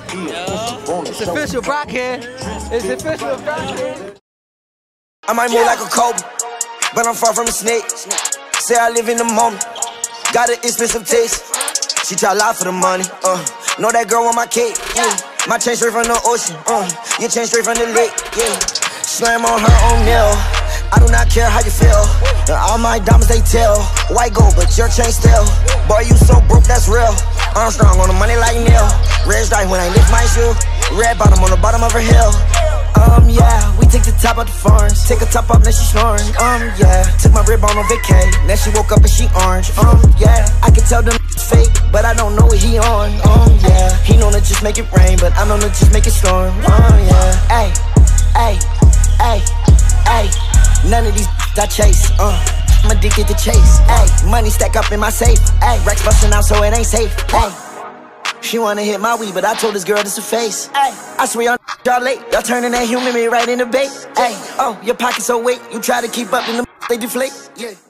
It's official, Brock here. It's official, Brock here. I might move like a cobra, but I'm far from a snake. Say I live in the moment, got an expensive taste. She try lie for the money, know that girl want my cake, yeah. My chain straight from the ocean, your chain straight from the lake, yeah. Slam on her own nail, I do not care how you feel. All my diamonds they tell, white gold but your chain still. Boy you so broke that's real, Armstrong on the money like Neil. Red stripe when I lift my shoe, red bottom on the bottom of her hill. Yeah, we take the top of the farms. Take a top off, now she snoring. Yeah, took my rib on vacay. Now she woke up and she orange. Yeah, I can tell them fake, but I don't know what he on. Yeah, he known to just make it rain, but I know to just make it storm. Yeah, ay, ay, ay, ay. None of these I chase. I'm addicted to chase. Ay, money stack up in my safe. Ay, racks busting out so it ain't safe. Ay. She wanna hit my weed, but I told this girl this a face. Ay, I swear y'all late. Y'all turning that human meat right into bait. Ay, oh, your pockets so weight. You try to keep up in the they deflate. Yeah.